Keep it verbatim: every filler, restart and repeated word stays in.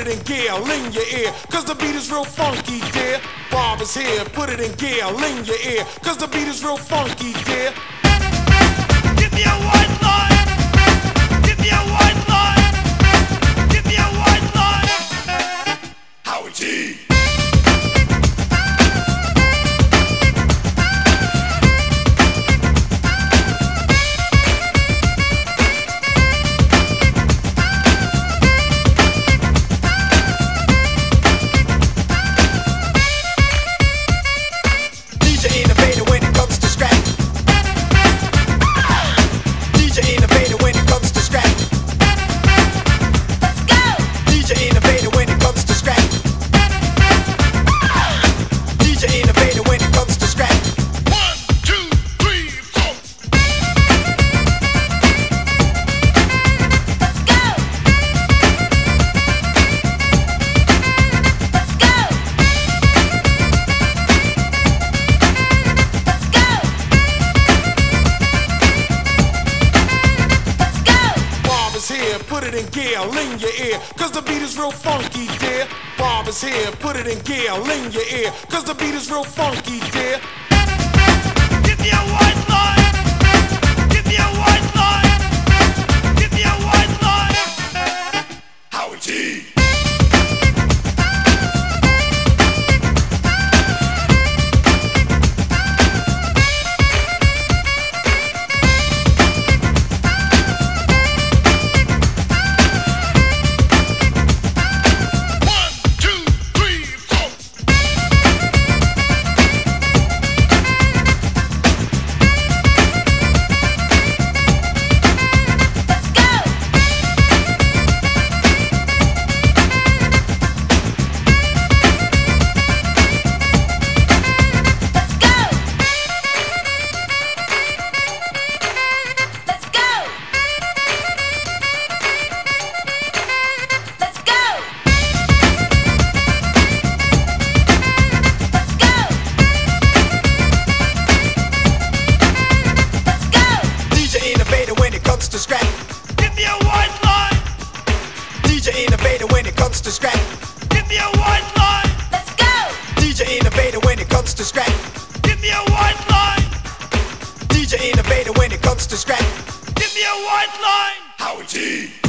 it in gear, in your ear, cause the beat is real funky, dear. Bob is here, put it in gear, in your ear, cause the beat is real funky, dear. Give me a white line. Give me a white line. Give me a white line. Howard G. Here, put it in gear, in your ear, cause the beat is real funky, dear. Bob is here, put it in gear, in your ear, cause the beat is real funky, dear. Give me a white line. Give me a white line. Give me a white line. Howard G. Give me a white line. D J innovator when it comes to scrap. Give me a white line. Let's go. D J innovator when it comes to scrap. Give me a white line. D J innovator when it comes to scrap. Give me a white line. Howard G.